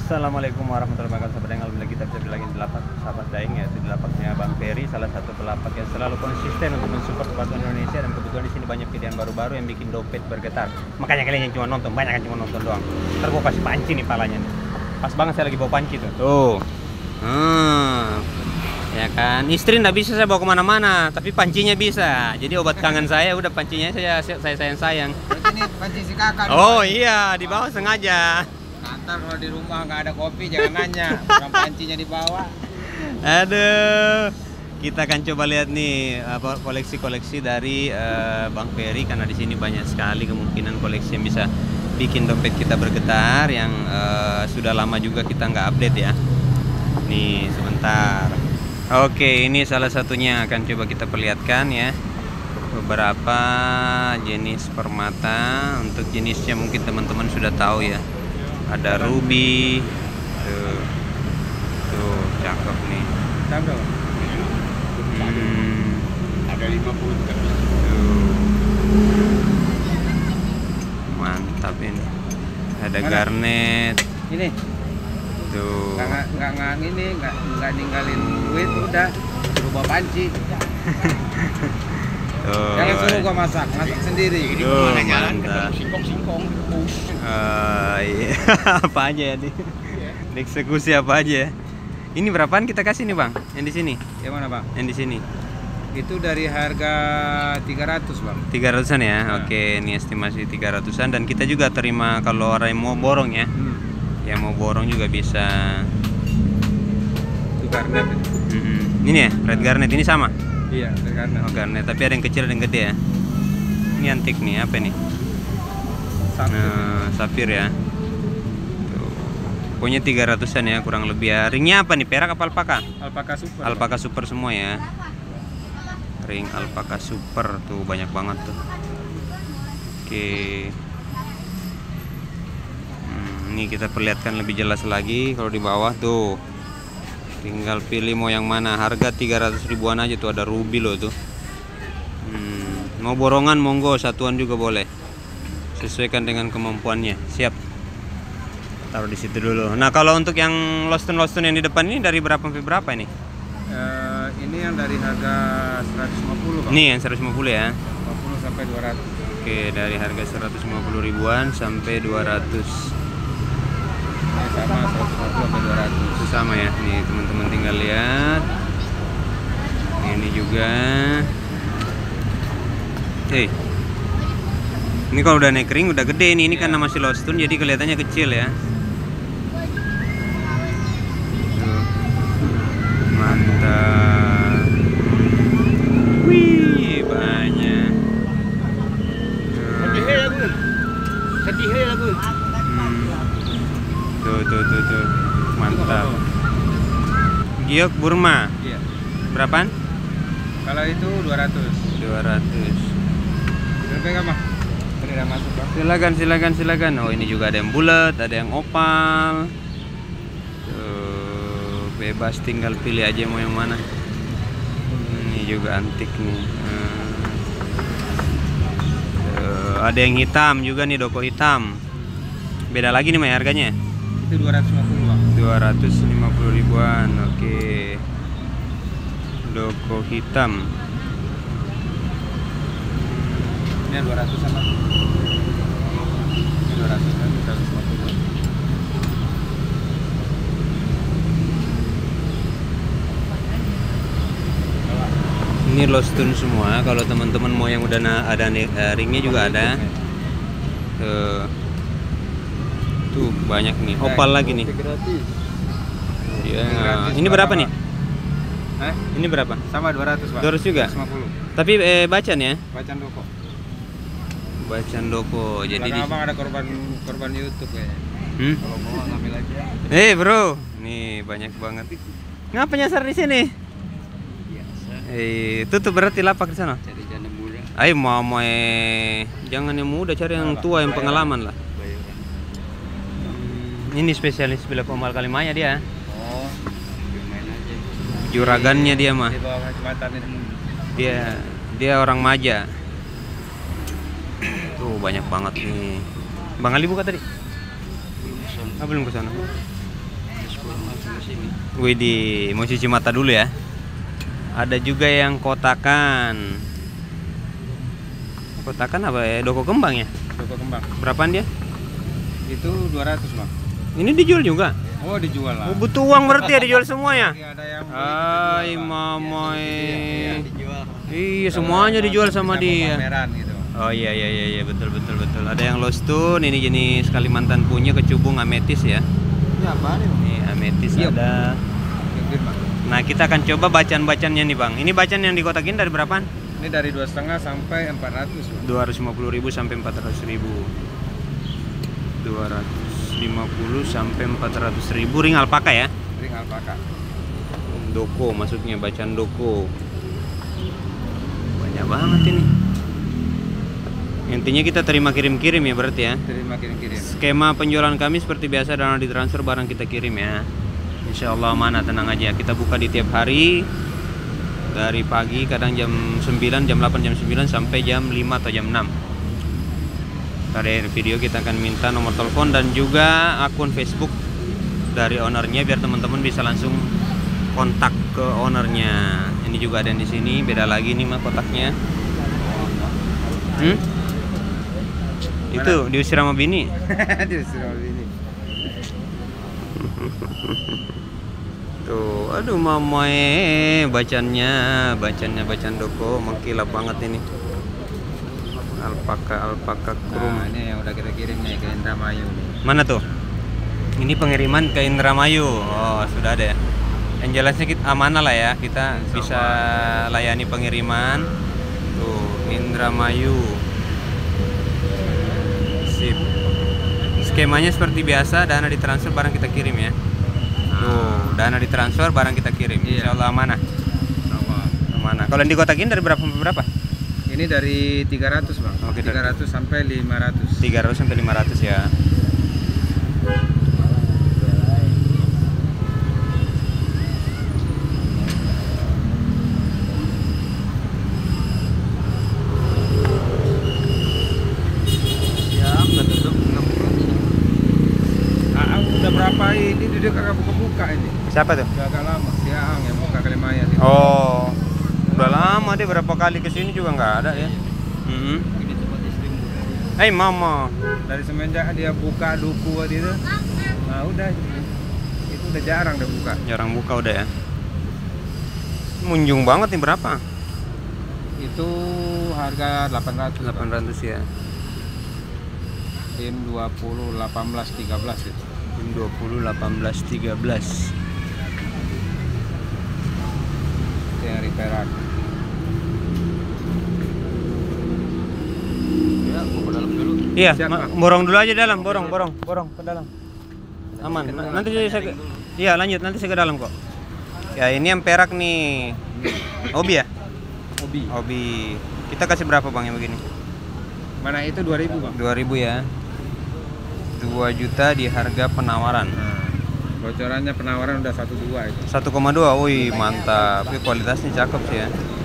Assalamualaikum warahmatullahi wabarakatuh. Sahabat Daeng, alhamdulillah kita bisa lagi di lapak sahabat Daeng, yaitu di lapaknya Bang Ferry, salah satu pelapak yang selalu konsisten untuk mensupport sepatu Indonesia, dan kebetulan di sini banyak pilihan baru-baru yang bikin dompet bergetar. Makanya kalian yang cuma nonton, banyak yang cuma nonton doang. Ntar gua kasih panci nih palanya nih. Pas banget saya lagi bawa panci tuh. Tuh. Ya kan, istri nggak bisa saya bawa kemana-mana, tapi pancinya bisa. Jadi obat kangen saya udah pancinya saya sayang. Ini panci si kakak. Oh iya, dibawa sengaja. Ntar kalau di rumah nggak ada kopi jangan nanya, orang pancinya dibawa. Aduh, kita akan coba lihat nih apa koleksi-koleksi dari Bang Ferry, karena di sini banyak sekali kemungkinan koleksi yang bisa bikin dompet kita bergetar, yang sudah lama juga kita nggak update ya. Nih sebentar. Oke, ini salah satunya akan coba kita perlihatkan ya. Beberapa jenis permata. Untuk jenisnya mungkin teman-teman sudah tahu ya. Ada ruby, tuh cakep nih. Ada 50 kan. Mantap ini. Ada garnet. Ini Tuh. nggak ninggalin duit, udah berubah panci. Tuh. Jangan suruh gua masak sendiri. Tuh, mantap. Singkong. Iya. Apa aja ya nih? Dieksekusi apa aja ya? Ini berapaan kita kasih nih Bang? Yang di sini? Yang mana Bang? Yang di sini? Itu dari harga 300 Bang. 300-an ya? Ya. Oke, ini estimasi 300-an, dan kita juga terima kalau orang yang mau borong ya. Yang mau borong juga bisa. Itu garnet. Ini ya, red garnet ini sama? Iya, red garnet. Oh, garnet, tapi ada yang kecil ada yang gede ya. Ini antik nih, apa nih? Nah, sapir ya. Tuh. Pokoknya 300-an ya kurang lebih ya. Ringnya apa nih? Perak apa alpaka? Alpaka super. Alpaka super semua ya. Ring alpaka super tuh banyak banget tuh. Oke. Ini kita perlihatkan lebih jelas lagi kalau di bawah tuh. Tinggal pilih mau yang mana. Harga 300 ribuan aja tuh, ada ruby loh tuh. Mau borongan monggo, satuan juga boleh. Sesuaikan dengan kemampuannya. Siap. Taruh di situ dulu. Nah, kalau untuk yang lostun yang di depan ini dari berapa sampai berapa ini? Ini yang dari harga 150 Bang. Ini yang 150 ya. 50 sampai 200. Oke, dari harga 150 ribuan sampai 200. Ini sama 150 sampai 200. Itu sama ya. Nih, teman-teman tinggal lihat. Ini juga. Ini kalau udah naik ring udah gede nih. Ini karena masih lostun jadi kelihatannya kecil ya. Tuh. Mantap. Wih, banyak. Sedih lagu. Tuh. Mantap. Giok Burma. Iya. Berapaan? Kalau itu 200. 200. Pegang mah. Ini udah masuk Bang. Silakan. Oh, ini juga ada yang bulat, ada yang opal. Tuh, bebas tinggal pilih aja mau yang mana. Ini juga antik nih. Tuh, ada yang hitam juga nih, doko hitam. Beda lagi nih Mai harganya. Itu 250 Bang. 250 ribuan. Oke. Doko hitam. Ini yang 200 sama. Ini 200 kan 150. Ini lostun semua. Kalau teman-teman mau yang udah ada ringnya juga ada. Tuh banyak nih. Opal lagi nih. Ya. Ini berapa nih? Ini berapa? Sama 200 Pak. 200 juga? 150. Tapi bacan ya? Bacaan doko. Bacan doko. Jadi di Abang ada korban YouTube kayaknya. Kalau mau ngambil aja. bro, nih banyak banget. Ngapa nyasar di sini? Tutup berarti lapak di sana. Cari janda muda. Ayo mau jangan yang muda, cari yang tua, yang pengalaman lah. Ini spesialis bila pemal Kalimanya dia. Oh, main aja. Juragannya dia mah. Di bawah jembatan ini. Dia orang Maja. Tuh banyak banget nih. Bang Ali buka tadi? Belum ke sana. sini. Widih, mau cuci mata dulu ya. Ada juga yang kotakan. Kotakan apa ya? Doko kembang ya? Doko kembang. Berapaan dia? Itu 200 bang. Ini dijual juga? Oh dijual lah. Oh, butuh uang berarti ya dijual semuanya? Ada yang beli, Ay, kita jual, Bang. mamoy. Iya, dijual. Iya, semuanya dijual sama Kita mau dia. pameran gitu. Oh iya betul. Ada yang lost tune, ini jenis Kalimantan punya kecubung ametis ya. Ini apa nih? Ini ametis Iya. ada. Yang Bang. Nah, kita akan coba bacaan-bacaannya nih, Bang. Ini bacaan yang dikotakin dari berapaan? Ini dari 2,5 sampai 400 bang. 250.000 sampai 400.000. 250 sampai 400.000 ring alpaka ya. Ring alpaka. Doko maksudnya, bacaan doko. Banyak banget ini. Intinya kita terima kirim-kirim ya berarti ya. Terima kirim-kirim. Skema penjualan kami seperti biasa, dana ditransfer, barang kita kirim ya. Insya Allah mana, tenang aja. Kita buka di tiap hari dari pagi, kadang jam 9, jam 8, jam 9 sampai jam 5 atau jam 6. Dari video kita akan minta nomor telepon dan juga akun Facebook dari ownernya biar teman-teman bisa langsung kontak ke ownernya. Ini juga ada yang di sini, beda lagi nih mah kotaknya. Itu diusir sama bini. Diusir sama bini. Tuh, aduh mamae, bacaan doko mengkilap banget ini. Alpaka krum. Nah, ini yang udah kita kirim nih ke Indramayu nih. Mana tuh? Ini pengiriman ke Indramayu. Oh, sudah ada ya. Yang jelasnya kita amanah lah ya, kita bisa layani pengiriman. Tuh, Indramayu. Sip. Skemanya seperti biasa, dana ditransfer, barang kita kirim ya. Tuh, dana ditransfer, barang kita kirim. Iya. Insya Allah amanah. Amanah. Kalau yang dikotakin dari berapa sampai berapa? Ini dari 300 bang. Oke, 300 sampai 500. 300 sampai 500 ya. Udah berapa ini dia kagak buka-buka ini. Siapa tuh? Udah agak lama. Si Aang yang buka Kalimaya. Oh, udah lama dia, berapa kali kesini juga nggak ada ya. Ini tempat istrimu. Hey mama. Dari semenjak dia buka duku waktu itu, nah udah itu udah jarang dia buka. Jarang buka udah ya. Munjung banget nih, berapa? Itu harga 800. 800 ya. Tim 20 18 13 itu. Tim 20 18 13. Dari Perak. Ya, mau ke dalam dulu. Iya, Siap, Pak. borong dulu aja dalam, borong ke dalam. Aman. Nanti saya ke, iya lanjut, nanti saya ke dalam kok. Ya ini yang perak nih. Obi ya? Obi. Kita kasih berapa bang yang begini? Mana itu 2000 bang? 2000 ya. 2 juta di harga penawaran. Nah, bocorannya penawaran udah 1,2 itu. 1,2, wih mantap. Tapi kualitasnya cakep sih ya.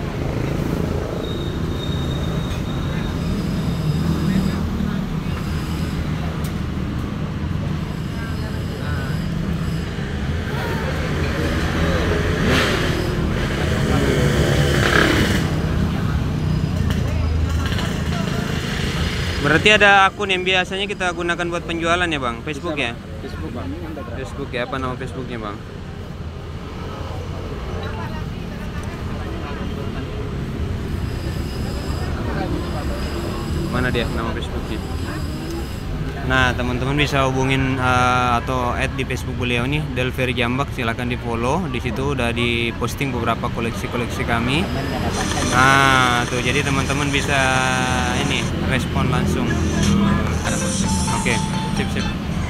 Berarti ada akun yang biasanya kita gunakan buat penjualan ya bang? Facebook ya? Facebook bang. Facebook ya, apa nama Facebooknya bang? Mana dia nama Facebooknya? Nah teman-teman bisa hubungin atau add di Facebook beliau nih, Delveri Jambak, silahkan di follow. Di situ udah diposting beberapa koleksi-koleksi kami. Nah tuh, jadi teman-teman bisa ini respon langsung. Oke, sip.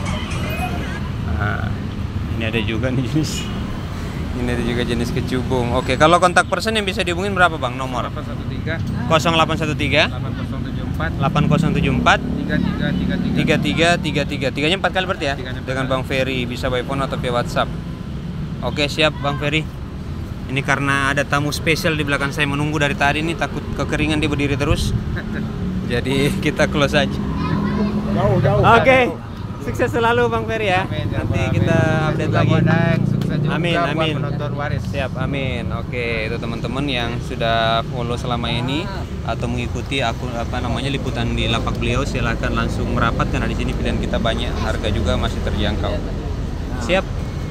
Nah, ini ada juga nih jenis. Ini ada juga jenis kecubung. Oke, kalau kontak person yang bisa dihubungin berapa bang? Nomor 813 0813 8074 8074 3333. Tiganya 4 kali berarti ya? Tiganya 4 Dengan kali. Bang Ferry, bisa by phone atau via WhatsApp. Oke, siap Bang Ferry. Ini karena ada tamu spesial di belakang saya menunggu dari tadi nih, takut kekeringan dia berdiri terus. Jadi kita close aja. Jauh. Oke. Sukses selalu Bang Ferry ya. Amin, ya Nanti Pak, kita amin. update Juga lagi. Bodeng, sukses. juga Amin, buat amin. penonton waris. Siap, amin. Oke, itu teman-teman yang sudah follow selama ini atau mengikuti akun liputan di lapak beliau, silakan langsung merapat karena di sini pilihan kita banyak, harga juga masih terjangkau. Siap.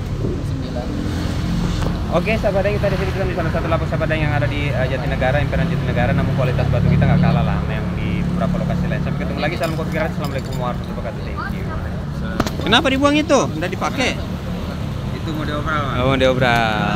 Oke, sahabat yang kita di sini kita di salah satu lapak sahabat yang ada di Jatinegara, Impian Jatinegara, namun kualitas batu kita nggak kalah lah yang di beberapa lokasi lain. Sampai ketemu lagi, salam kopi gratis. Assalamualaikum warahmatullahi wabarakatuh. Thank you. Kenapa dibuang itu? Nggak dipakai? Itu mau diobral, Mas. Oh, diobral.